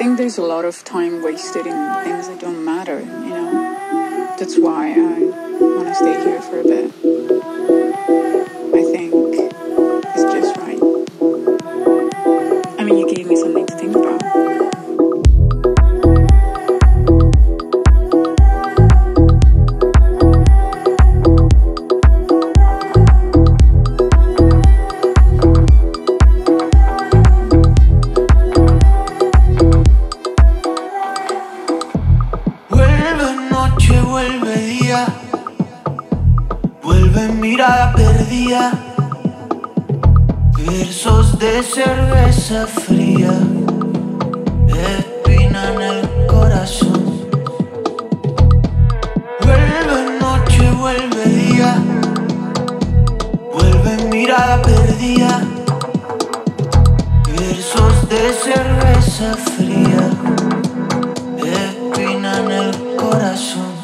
think there's a lot of time wasted in things that don't matter, you know. That's why I want to stay here for a bit. I think it's just right. I mean, you gave me something to think about. Mirada perdida, versos de cerveza fría, espina en el corazón. Vuelve noche, vuelve día, vuelve mirada perdida, versos de cerveza fría, espina en el corazón.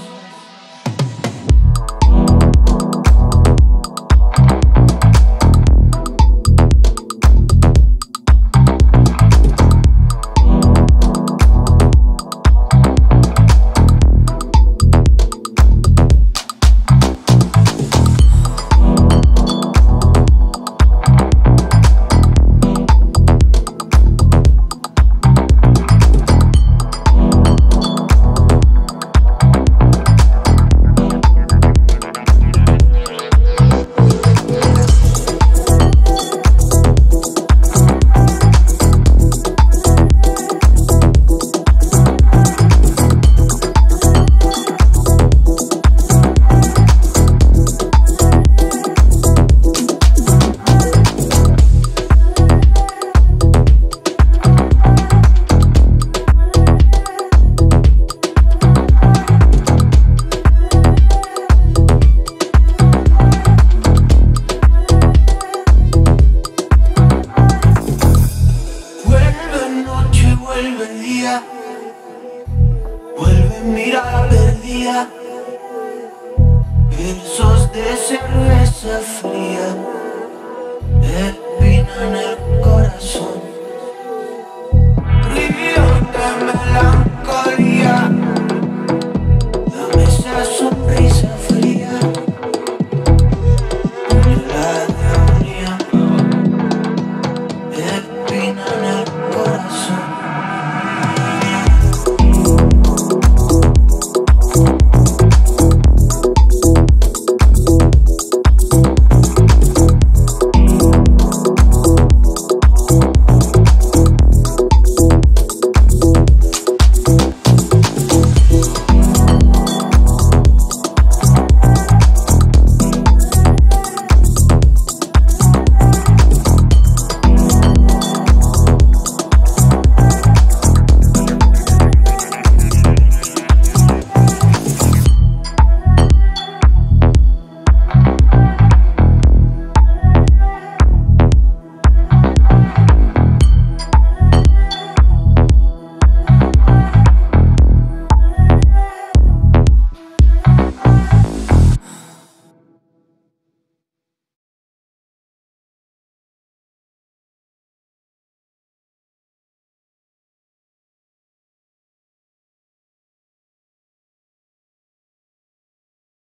Versos de cerveza fría.